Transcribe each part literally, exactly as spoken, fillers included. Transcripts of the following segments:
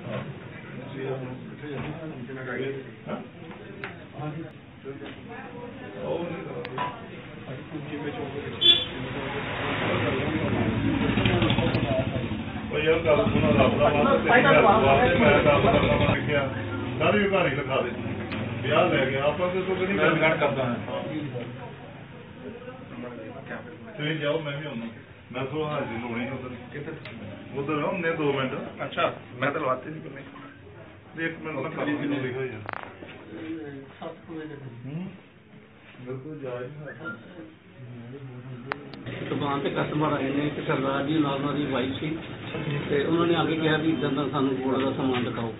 यार गल सारी कहानी लिखा दे ब्याह लै गया आप करता है तुम जाओ मैं भी आना मैं सो हाजिर होनी उधर उधर हमने दो मिनट अच्छा मैं तो लवाते नहीं करने एक मिनट में खाली सी नौरी हो जाए बिल्कुल जाए दुकान से कस्टमर आए ने कि सरदार जी नाल उन्होंने वाइफ सी ते उन्होंने आगे कहा भी इदा का सानू गोल्ड का समान दिखाओ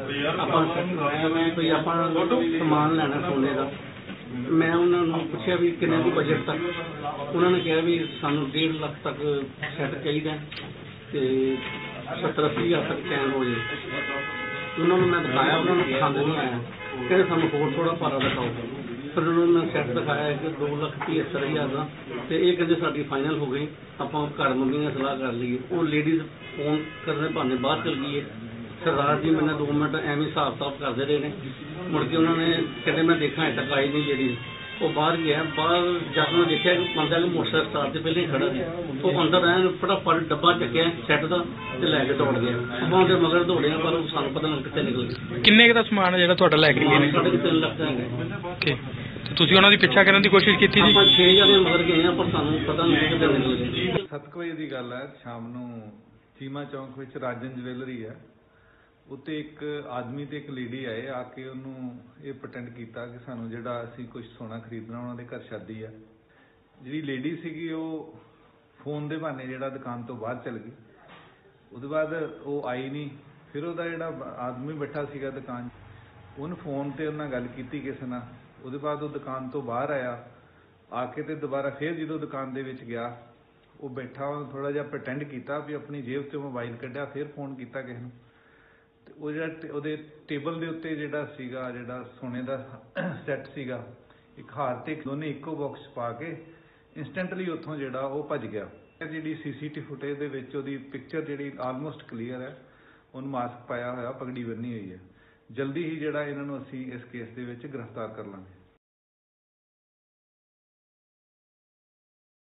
कोई आप समान लेना सोने का मैं उन्होंने पूछा भी किन्ने की बजट तक उन्होंने कहा भी सानू डेढ़ लाख तक सैट चाहिए तो सत्तर अस्सी हज़ार तक चैन हो जाए उन्होंने मैं दिखाया उन्होंने पसंद नहीं आया कहते सानू होर थोड़ा भारा दिखाओ फिर उन्होंने सैट दिखाया कि दो लख पचहत्तर हज़ार का तो ये कहते साड़ी फाइनल हो गई आप घर मम्मी ने सलाह कर ली वो लेडीज फोन करने बहाने बाहर चल गई है सरदार जी मैंने दो मिनट एवं हिसाब किताब करते रहे हैं मुड़ के उन्होंने कहते मैं देखा अजे तक आई नहीं लेडीज वो बाहर गया बाहर जाकर मैं देखा कि बंदा मोटरसाइकिल स्टार से पहले ही खड़ा है वो अंदर आया फटाफट डब्बा चुकया सैट का लैके दौड़ गया अब उनके मगर दौड़े पर सानू पता नहीं कितने निकल गए किन्ने का समान है जो लैके गए ने साढ़े तीन लाख का है ਤੁਸੀਂ ਉਹਨਾਂ ਦੀ ਪਿੱਛਾ ਕਰਨ ਦੀ ਕੋਸ਼ਿਸ਼ ਕੀਤੀ ਸੀ ਆਪਾਂ छे ਜਣੇ ਮਗਰ ਗਏ ਆ ਪਰ ਸਾਨੂੰ ਪਤਾ ਨਹੀਂ ਕਿੱਥੇ ਨਿਕਲ ਗਏ ਸੱਤ ਵਜੇ ਦੀ ਗੱਲ ਹੈ ਸ਼ਾਮ ਨੂੰ ਚੀਮਾ ਚੌਂਕ ਵਿੱਚ ਰਾਜਨ ਜਵੈਲਰੀ ਹੈ ਉੱਤੇ ਇੱਕ ਆਦਮੀ ਤੇ ਇੱਕ ਲੇਡੀ ਆਏ ਆ ਕੇ ਉਹਨੂੰ ਇਹ ਪ੍ਰਟੈਂਡ ਕੀਤਾ ਕਿ ਸਾਨੂੰ ਜਿਹੜਾ ਅਸੀਂ ਕੁਝ ਸੋਨਾ ਖਰੀਦਣਾ ਉਹਨਾਂ ਦੇ ਘਰ ਸ਼ਾਦੀ ਆ ਜਿਹੜੀ ਲੇਡੀ ਸੀਗੀ ਉਹ ਫੋਨ ਦੇ ਬਹਾਨੇ ਜਿਹੜਾ ਦੁਕਾਨ ਤੋਂ ਬਾਹਰ ਚਲ ਗਈ ਉਹਦੇ ਬਾਅਦ ਉਹ ਆਈ ਨਹੀਂ ਫਿਰ ਉਹਦਾ ਜਿਹੜਾ ਆਦਮੀ ਬੈਠਾ ਸੀਗਾ ਦੁਕਾਨ ਉਹਨੂੰ ਫੋਨ ਤੇ ਉਹਨਾਂ ਗੱਲ ਕੀਤੀ ਕਿਸੇ ਨਾਲ ਉਹਦੇ ਬਾਅਦ ਉਹ ਦੁਕਾਨ ਤੋਂ ਬਾਹਰ ਆਇਆ ਆ ਕੇ ਤੇ ਦੁਬਾਰਾ ਫਿਰ ਜਦੋਂ ਦੁਕਾਨ ਦੇ ਵਿੱਚ ਗਿਆ ਉਹ ਬੈਠਾ ਥੋੜਾ ਜਿਹਾ ਪ੍ਰਟੈਂਡ ਕੀਤਾ ਵੀ ਆਪਣੀ ਜੇਬ ਤੋਂ ਮੋਬਾਈਲ ਕੱਢਿਆ ਫਿਰ ਫੋਨ ਕੀਤਾ ਕਿਸੇ ਨੂੰ ਤੇ ਉਹ ਜਿਹੜਾ ਉਹਦੇ ਟੇਬਲ ਦੇ ਉੱਤੇ ਜਿਹੜਾ ਸੀਗਾ ਜਿਹੜਾ ਸੋਨੇ ਦਾ ਸੈੱਟ ਸੀਗਾ ਇੱਕ ਹਾਰ ਤੇ ਦੋਨੇ ਇੱਕੋ ਬਾਕਸ ਪਾ ਕੇ ਇੰਸਟੈਂਟਲੀ ਉੱਥੋਂ ਜਿਹੜਾ ਉਹ ਭੱਜ ਗਿਆ ਜਿਹੜੀ ਸੀਸੀਟੀਵੀ ਫੁਟੇਜ ਦੇ ਵਿੱਚ ਉਹਦੀ ਪਿਕਚਰ ਜਿਹੜੀ ਆਲਮੋਸਟ ਕਲੀਅਰ ਹੈ ਉਹਨੂੰ ਮਾਸਕ ਪਾਇਆ ਹੋਇਆ ਪਗੜੀ ਬੰਨੀ ਹੋਈ ਹੈ ਜਲਦੀ ਹੀ ਜਿਹੜਾ ਇਹਨਾਂ ਨੂੰ ਅਸੀਂ ਇਸ ਕੇਸ ਦੇ ਵਿੱਚ ਗ੍ਰਿਫਤਾਰ ਕਰ ਲਾਂਗੇ।